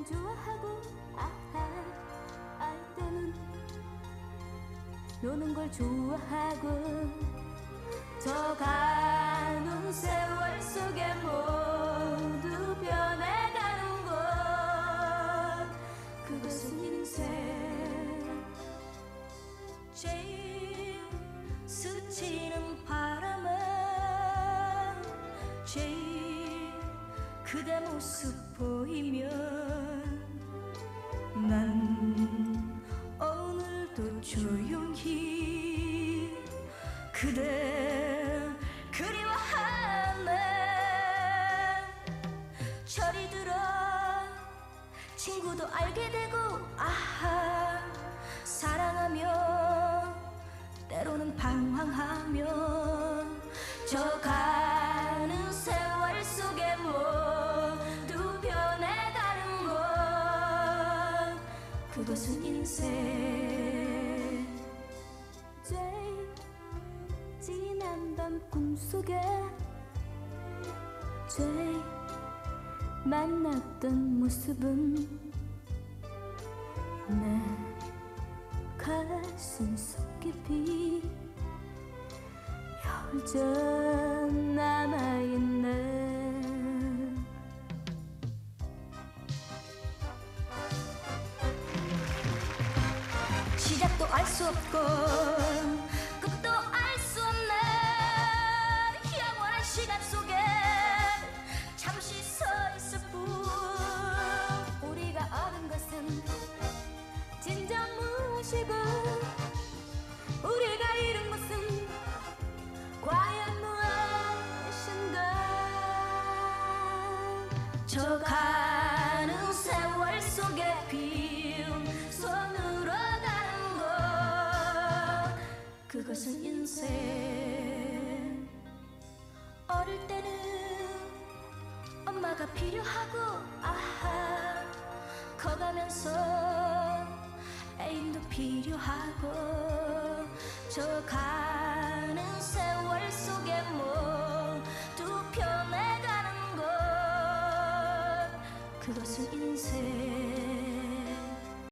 좋아하고 아하 알 때는 노는 걸 좋아하고 저 가는 세월 속에 모두 변해가는 것 그것은 인생 제일 스치는 바람은 제일 그대 모습 보이면 난 오늘도 조용히 그대 그리워하네 철이 들어 친구도 알게 되고 아하 사랑하며 때로는 방황하며 저 가는 세월 속에 모두 변해가는 것 그것은 인생 제일 진한 밤 꿈속에 제일 만났던 모습은 내 가슴 속 깊이 여전 남아있네 시작도 알 수 없고 끝도 알 수 없네 영원한 시간 속에 잠시 서 있을 뿐 우리가 얻은 것은 진정 무엇이고 우리가 잃은 것은 과연 무엇인가 저 가는 세월 속에 빈 손으로 가는 것 그것은 인생 어릴 때는 엄마가 필요하고 아하 커가면서 애인도 필요하고 저 가는 세월 속에 모두 변해가는 것 그것은 인생